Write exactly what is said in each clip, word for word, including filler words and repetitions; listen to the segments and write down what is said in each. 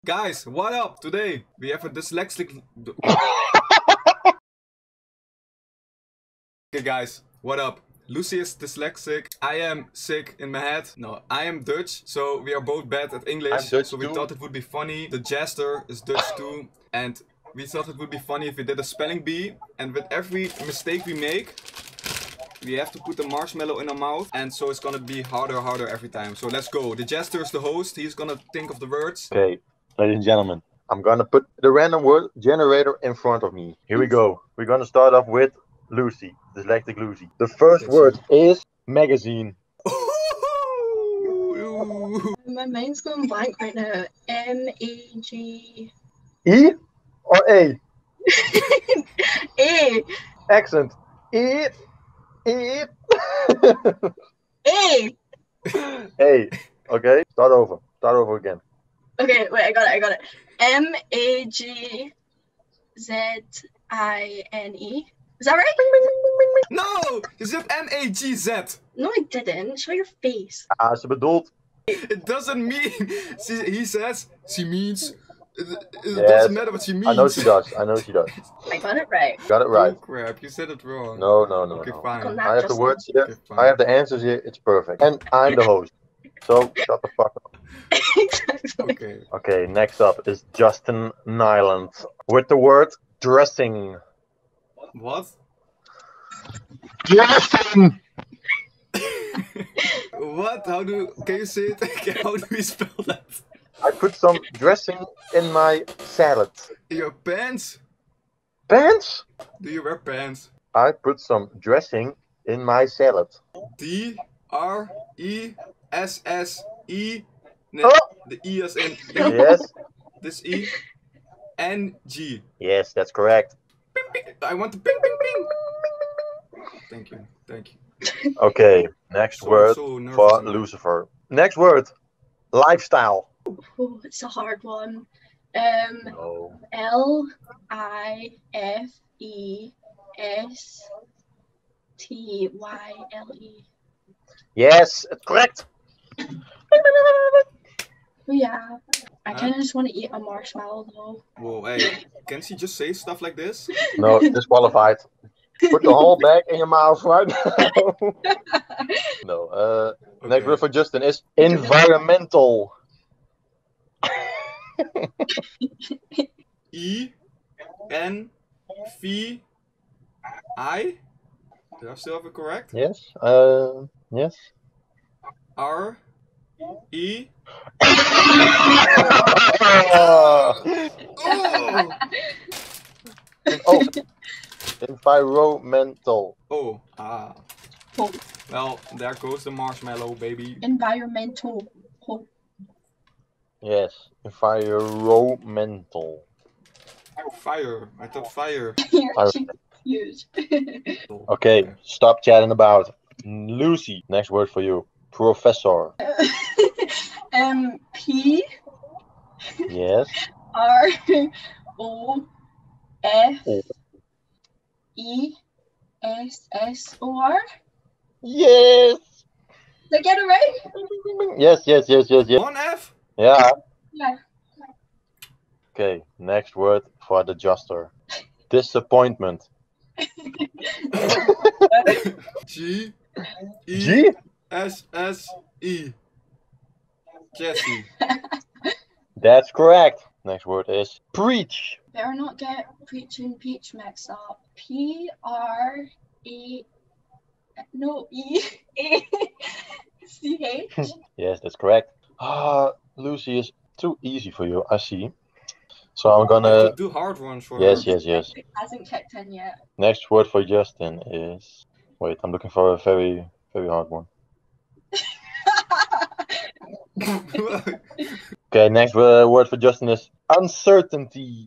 Guys, what up? Today we have a dyslexic. Okay, guys, what up? Lucy is dyslexic. I am sick in my head. No, I am Dutch, so we are both bad at English. I'm Dutch so we too. thought it would be funny. The jester is Dutch too, and we thought it would be funny if we did a spelling bee. And with every mistake we make, we have to put the marshmallow in our mouth, and so it's gonna be harder, harder every time. So let's go. The jester is the host. He's gonna think of the words. Okay, ladies and gentlemen, I'm gonna put the random word generator in front of me. Here we go. We're gonna start off with Lucy, dyslexic Lucy. The first That's word is magazine. My mind's going blank right now. M A G. E or A? A. Accent. E. E. A. A. Okay, start over. Start over again. Okay, wait, I got it, I got it. M A G Z I N E. Is that right? No! You said M A G Z. No, I didn't. Show your face. Ah, ze bedoelt. It doesn't mean. She, he says she means. It, it Yes, doesn't matter what she means. I know she does. I know she does. I got it right. Got it right. Oh crap! You said it wrong. No, no, no, Okay, no. fine. Got that I have the just words here. Okay, fine. I have the answers here. It's perfect. And I'm the host. So shut the fuck up. Exactly. Okay. Okay, next up is Justin Nyland with the word dressing. What? Dressing. What? How do? Can you say it? How do we spell that? I put some dressing in my salad. Your pants? Pants? Do you wear pants? I put some dressing in my salad. D R E S S E. Nee, Oh! the E is in E. Yes, This E. N G. yes, that's correct. I want the ping ping ping. Thank you. Thank you. Okay, next So- word so nervous for now. Lucifer. Next word, lifestyle. Oh, it's a hard one. Um, No. L I F E S T Y L E. Yes, it's correct. Oh, yeah. I Huh? kind of just want to eat a marshmallow though. Whoa, hey, can she just say stuff like this? No, disqualified. Put the whole bag in your mouth right now. No. Uh, next Okay. word for Justin is environmental. E N V I. Do I still have it correct? Yes. Uh, yes. R E. oh, Oh! environmental. Oh, ah. Oh, Well, there goes the marshmallow, baby. environmental. Oh, Yes, environmental. Fire. I thought fire. you're I- actually confused. Okay, stop chatting about. Lucy, next word for you. Professor. um, P Yes. R O F Oh. E S S O R. Yes. Did I get it right? Yes, yes, yes, yes, yes. One F? Yeah. Yeah. Okay, next word for the juster. Disappointment. G E G? S S E. Jesse. That's correct. Next word is preach. Better not get preach and peach mixed up. P R A no E A C H. Yes, that's correct. Ah, Lucy is too easy for you, I see. So I'm gonna. Do hard ones for Yes, her. yes, yes. It hasn't kicked in yet. Next word for Justin is. Wait, I'm looking for a very, very hard one. Okay, next uh, word for Justin is uncertainty.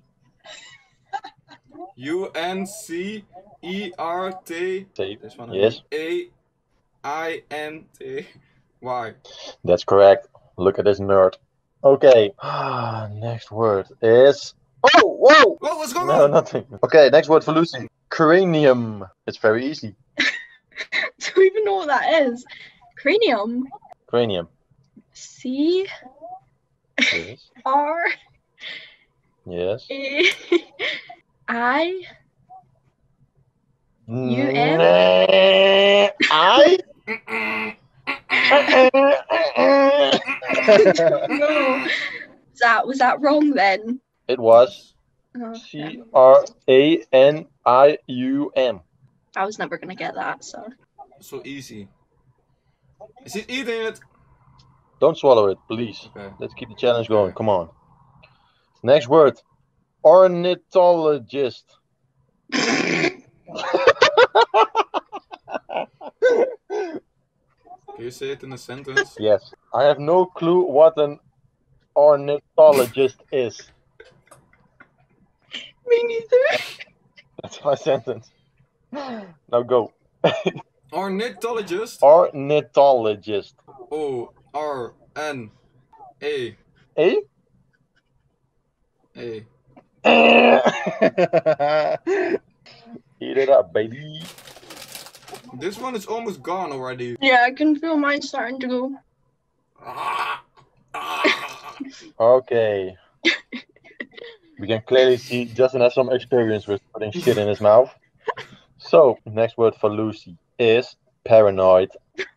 U N C E R T. Say- This one. Yes, A I N T Y. that's correct. Look at this nerd. Okay, ah, next word is. Oh, whoa! Whoa, what's going No, on? nothing. Okay, next word for Lucy. Cranium. It's very easy. Don't even know what that is. Cranium. Cranium. C Yes. R Yes. A I U M. I. No. Is that was that wrong then? It was Oh, C yeah. R A N I U M. I was never gonna get that, so. So easy. Is he eating it? Don't swallow it, please. Okay. Let's keep the challenge going. Okay. Come on. Next word. Ornithologist. Can you say it in a sentence? Yes. I have no clue what an ornithologist is. Me neither. That's my sentence. Now go. Ornithologist. Ornithologist. O R N A A? A. Eat it up, baby. This one is almost gone already. Yeah, I can feel mine starting to go. Ah, ah. Okay. We can clearly see Justin has some experience with putting shit in his mouth. So, next word for Lucy is paranoid.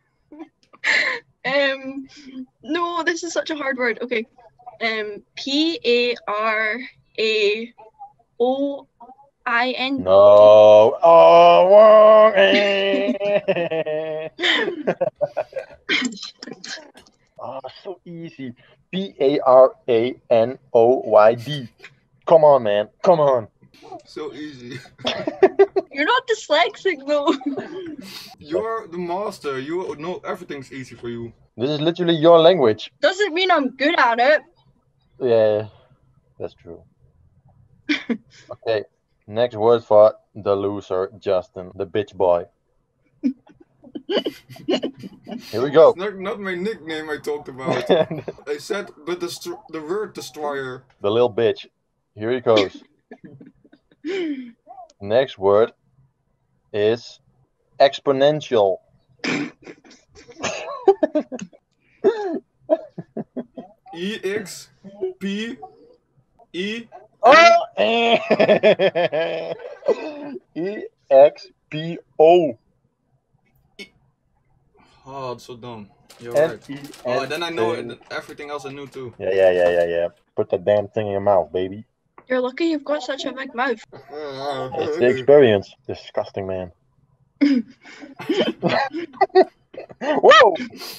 Um, no, this is such a hard word. Okay. Um, P A R A O I N. No. Oh, wrong. Oh, so easy. P A R A N O Y D. Come on, man. Come on. So easy. You're not dyslexic though. You're the master. You know everything's easy for you. This is literally your language. Doesn't mean I'm good at it. Yeah, that's true. Okay, next word for the loser, Justin, the bitch boy. Here we go. It's not, not my nickname I talked about. I said the destro- the word destroyer. The little bitch. Here it goes. Next word is exponential. E X P E. Oh! E X P O. Oh, it's so dumb. You're N right. E N Oh, then I know A. it. Everything else I knew too. Yeah, yeah, yeah, yeah, yeah. Put that damn thing in your mouth, baby. You're lucky you've got such a big mouth. It's the experience. Disgusting, man. Whoa!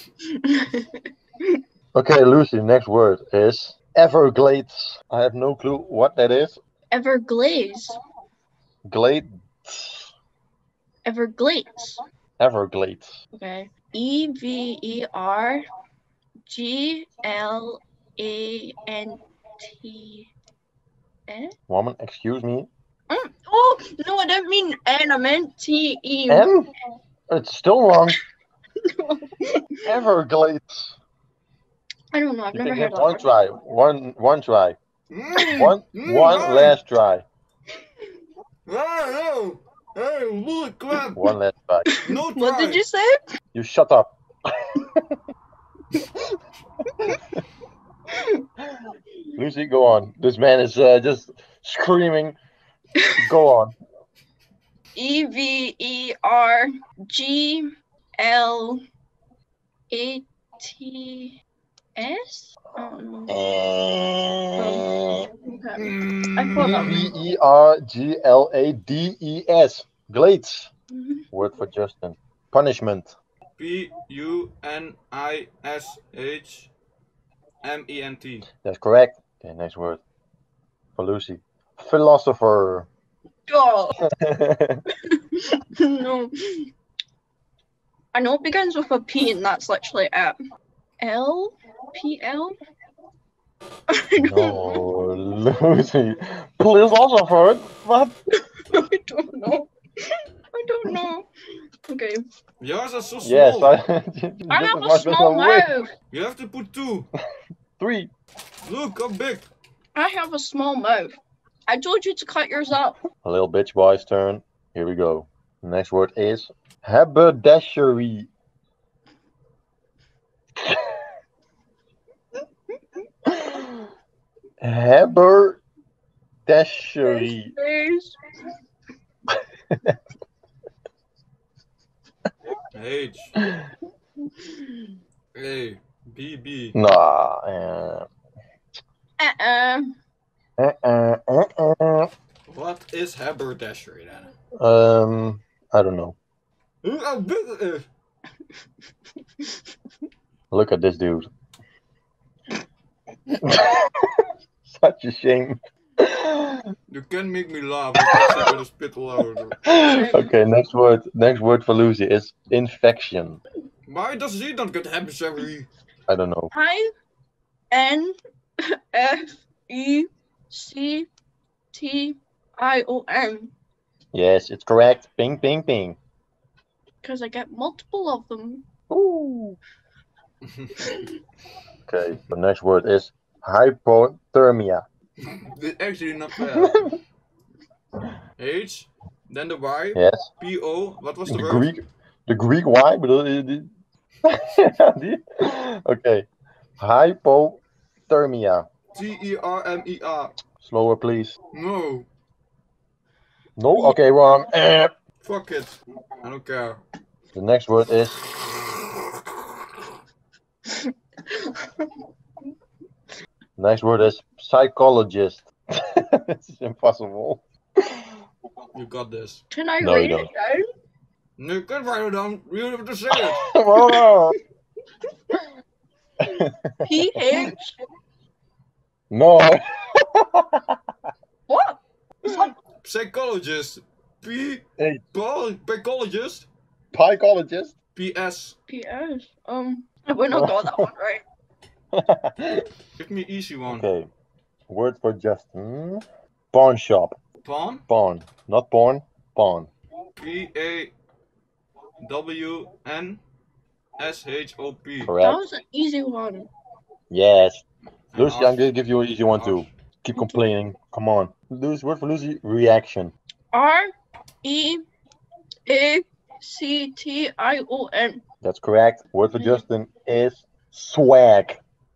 Okay, Lucy, next word is Everglades. I have no clue what that is. Everglades. Glades. Everglades. Everglades. Okay. E V E R G L A N T S. Woman, excuse me. Mm. Oh, no, I didn't mean N. I meant T E. N? It's still wrong. Everglades. I don't know. I've You never can heard give that one word. try. One, one try. Mm, One, mm, one hey. last try. Hey, hey, look, crap. One last try. No try. What did you say? You shut up. Lucy, go on. This man is uh, just screaming. Go on. E V E R G L A T S? Um, okay. I thought E that V E R G L A D E S. Glades. Mhm. Word for Justin. Punishment. P U N I S H M E N T. That's correct. Okay, next word. For Lucy. Philosopher. Oh, no. I know it begins with a P and that's literally it. L? P L? I don't know. No, Lucy. Philosopher. What? I don't know. I don't know. Okay. Yours are so small. Yes, I. I have a small mouth. You have to put two. Three. Look how big. I have a small mouth. I told you to cut yours up. A little bitch boy's turn. Here we go. Next word is haberdashery. Haber Haberdashery. Please. H. A. B. B. Nah. Uh, Uh-uh. uh, uh, uh, uh. What is haberdashery then? Um, I don't know. Look at this dude. Such a shame. You can make me laugh. I'm actually gonna spit all over. Okay, next word. Next word for Lucy is infection. Why does he not get haberdashery? I don't know. I N F E C T I O N. Yes, it's correct. Ping, ping, ping. Because I get multiple of them. Ooh. Okay, the next word is hypothermia. This actually not fair. H. Then the Y. Yes. P O. What was the, The word? Greek, the Greek Y, but okay. Hypothermia. T E R M E R. Slower, please. No. No. Okay, wrong. Eh. Fuck it. I don't care. The next word is next word is psychologist. This is impossible. You got this. Can I No, you read don't. it down? No, you can write it down. You have to say it. Whoa. P H. No. What? Psychologist. P. Hey. Paul. Psychologist. Psychologist. P S. P S. Um, we're not got that one right. Give me easy one. Okay. Word for Justin. Pawn shop. Pawn. Pawn. Not porn. Pawn. P A W N S H O P. That Correct. was an easy one. Yes. And Lucy, I'm Arch- gonna give you an easy one too. Arch. Keep complaining. Come on. Lucy, word for Lucy. Reaction. R E A C T I O N. That's correct. Word for Mhm. Justin is swag.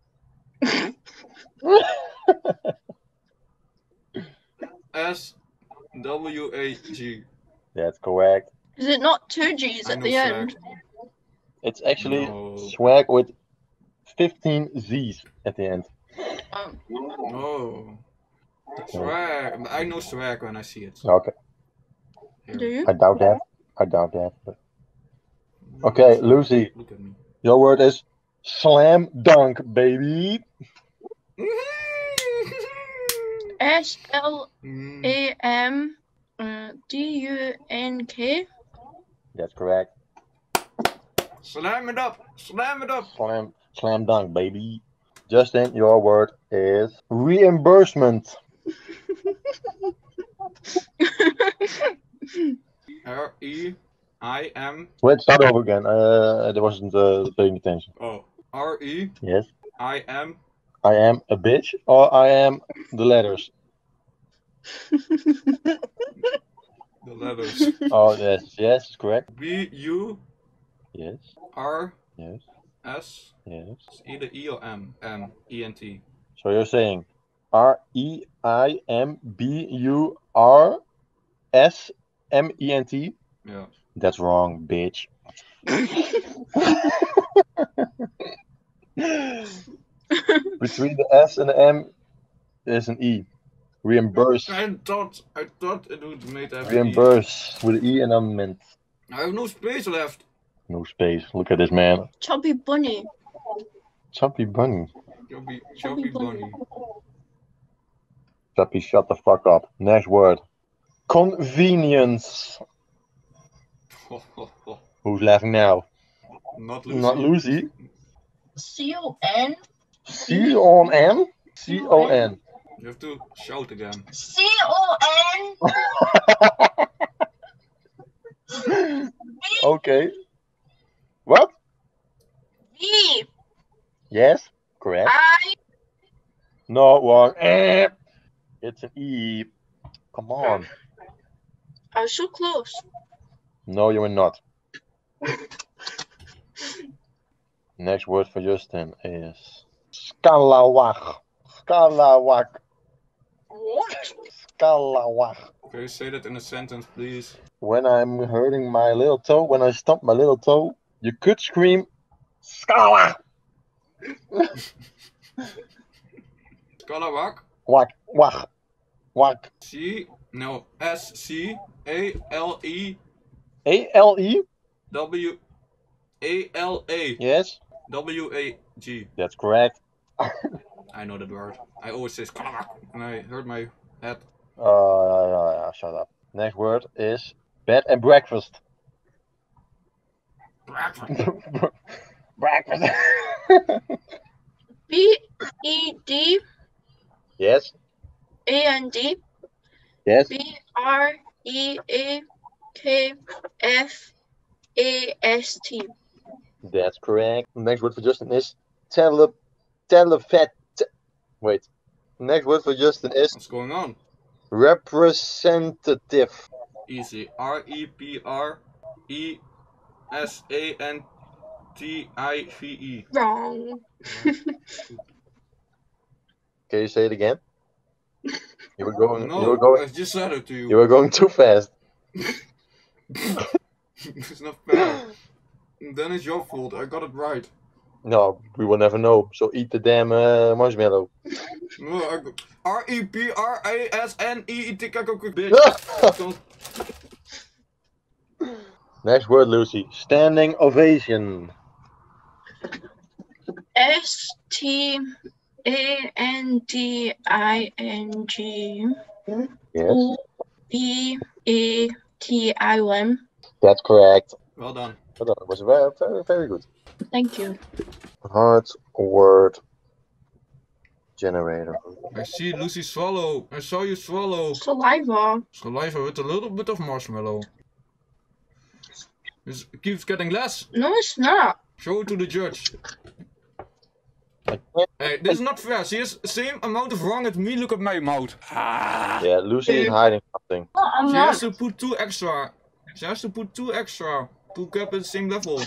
S W A G. That's correct. Is it not two G's I at know the swag. end? It's actually No. swag with fifteen Z's at the end. Um, No. Swag. I know swag when I see it. Okay. Here. do you? I doubt that. I doubt that. But okay, Lucy. Look at me. Your word is slam dunk, baby. S L Mm. A M uh, D U N K. That's correct. Slam it up. Slam it up. Slam slam dunk, baby. Justin, your word is reimbursement. R E I M. Wait, start over again. Uh, I wasn't uh, paying attention. Oh. R E Yes. I M. I am a bitch, or I am the letters. The letters. Oh yes, yes, correct. B U Yes, R yes, S. yes. It's either E or M. M. E N T. So you're saying R E I M B U R S M E N T? Yeah. That's wrong, bitch. Between the S and the M, there's an E. Reimburse. I thought I thought it would make that. Reimburse with an E and a mint. I have no space left. No space. Look at this man. Chubby bunny. Chumpy bunny. Chubby, Chubby chubby bunny. bunny. Chuppy, shut the fuck up. Next word. Convenience. Who's laughing now? Not Lucy. Not Lucy. C O N. C O N? C O N. You have to shout again. C O N. Okay. What? V. Yes, correct. I. No, wrong. Eh. It's an E. Come on. I was so close. No, you were not. Next word for Justin is scalawag. Scalawag. What? Scalawag. Okay, say that in a sentence, please. When I'm hurting my little toe, when I stomp my little toe, you could scream, Scalawag. Scalawag. Whack, whack, whack. C, no, S C A L E A L E? W A L A Yes, W A G. that's correct. I know that word. I always say Scalawag when I hurt my head. Uh, shut up. Next word is bed and breakfast. Breakfast. B E D Yes, A N D yes. B R E A K F A S T. That's correct. Next word for Justin is tele telephat. Wait. Next word for Justin is What's going on? representative. Easy. R E P R E S A N T I V E. Wrong. Can you say it again? You were going. No, you were going. I just said it to you. You were going too fast. It's not fair. Then it's your fault. I got it right. No, we will never know. So eat the damn uh, marshmallow. No, I got R E P R A S N E T K K bitch. Don't- Next word, Lucy. Standing ovation. S T A N D I N G Yes, O B A T I O N. that's correct. Well done. Well done. It was very, very, very good. Thank you. Hard word generator. I see Lucy swallow. I saw you swallow. Saliva. Saliva with a little bit of marshmallow. It's- It keeps getting less. No, it's not. Show it to the judge. I can't- Hey, this is not fair. She has the same amount of wrong as me. Look at my mouth. Ah. Yeah, Lucy is hiding something. No, I'm She not. has to put two extra. She has to put two extra to keep at the same level.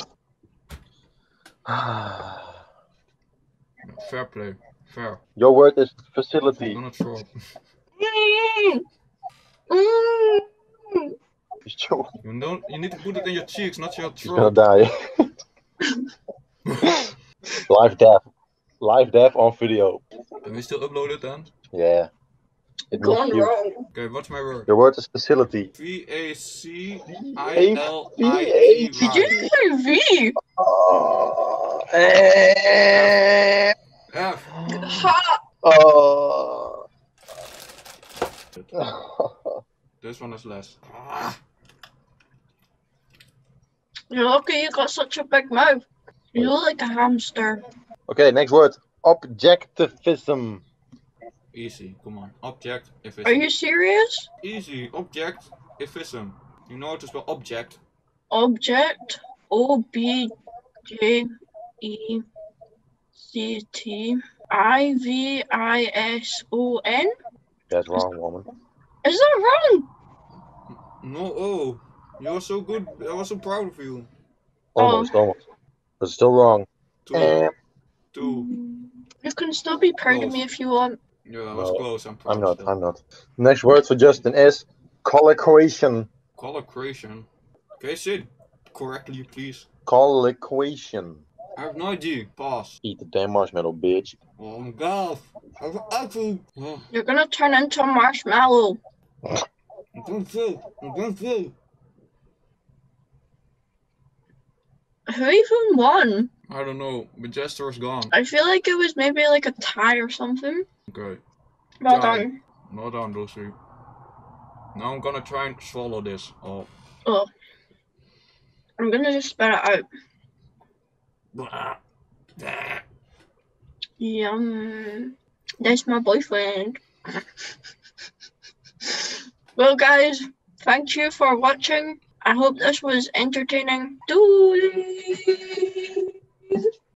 Fair play. Fair. Your word is I'm facility. gonna throw up. Mm. Mm. He's joking. You don't. You need to put it in your cheeks, not your He's gonna throat. die. Live death. Live death on video. Can we still upload it then? Yeah. It Gone means you. wrong. Okay, what's my word? Your word is facility. V A C I L I T Did you Y. say V? Oh. Eh. F. Ha! Oh. This one is less. Ah. You're lucky you got such a big mouth. You look like a hamster. Okay, next word. Objectivism. Easy. Come on. Object. Are Efficient. you serious? Easy. Object. Efficient. You know how to spell object. Object. O B J E C T I V I S O N? That's wrong, woman. Is that wrong? No. Oh. You're so good. I was so proud of you. Almost, almost. But it's still wrong. Two. Eh. Two. You can still be proud of me if you want. Yeah, I was No, close. I'm proud. I'm not, still. I'm not. Next word for Justin is collocation. Collocation. Can you say it correctly, please? Collocation. I have no idea. Pass. Eat the damn marshmallow, bitch. Oh my god. I have apple. Oh, You're gonna turn into a marshmallow. I'm going through. I'm going through. Who even won? I don't know. But Jester is gone. I feel like it was maybe like a tie or something. Okay. Well Tie. done. Well done, Lucy. Now I'm gonna try and swallow this. Oh. Oh. I'm gonna just spit it out. Blah. Blah. Yum. That's my boyfriend. Well, guys, thank you for watching. I hope this was entertaining. Doei!